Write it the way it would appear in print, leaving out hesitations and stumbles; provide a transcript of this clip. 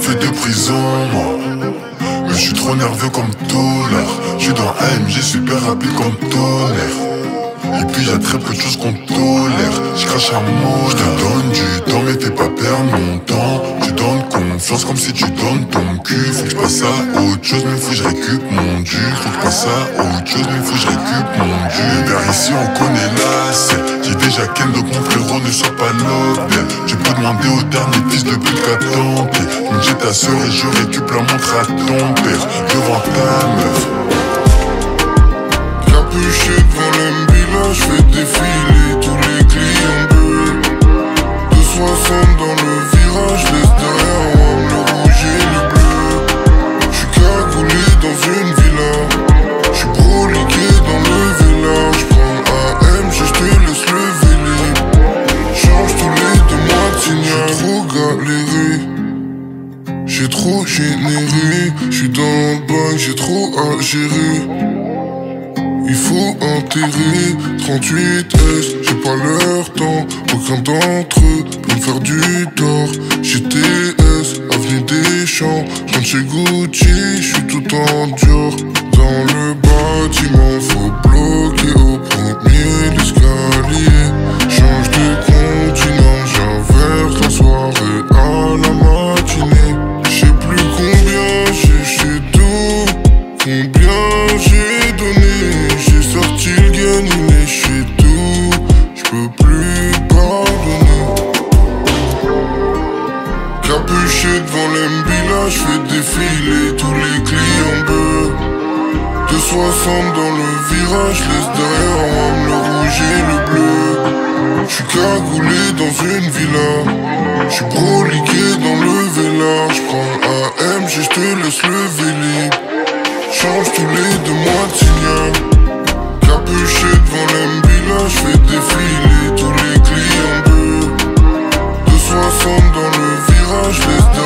fait de prison, moi. Mais je suis trop nerveux comme Tolar. Je suis dans AMG super rapide comme tonnerre. Et puis y'a très peu de choses qu'on tolère. Je crache un mot, je te donne du temps, mais fais pas perdre mon temps. Tu donnes confiance comme si tu donnes ton cul. Faut que je passe à autre chose, mais faut que je récup mon dû. Faut que je passe à autre chose, mais faut que je récup mon dû. Vers ici on connaît la scène. J'ai déjà ken donc mon frérot ne soit pas l'hôtel. Tu peux demander au dernier fils de pute qu'à tenter. Donc j'ai ta soeur et je récup la montre à ton père devant ta meuf. Capuché devant l'Mbila, je fais défiler tous les clients bleus. 260 dans le virage, laisse derrière moi le rouge et le bleu. J'suis cagoulé dans une villa, j'suis broliqué dans le village. J'prends AM, j'te laisse le libre. Change tous les 2 mois de signal. J'ai trop galéré, j'ai trop généré. J'suis dans le bac, j'ai trop à gérer. Il faut enterrer 38S, j'ai pas leur temps. Aucun d'entre eux peut me faire du tort. GTS, avenue des Champs, rentre chez Gucci, j'suis tout en Dior. Dans le bâtiment, faut bloquer au premier l'escalier. Change de continent, j'inverse la soirée à la matinée. J'sais plus combien j'ai chez tout, combien j'ai donné. J'ai sorti le gain, il est chez tout. J'peux plus pardonner. Capuché devant l'Mbila, j'fais défiler tous les clients bœufs. 260 dans le virage, laisse derrière moi le rouge et le bleu. J'suis cagoulé dans une villa, j'suis broliqué dans le village. J'prends AM, j'te laisse le libre. Change tous les 2 mois de signal. Capuché devant l'Mbila, j'fais défiler tous les clients bleus. 260 dans le virage, laisse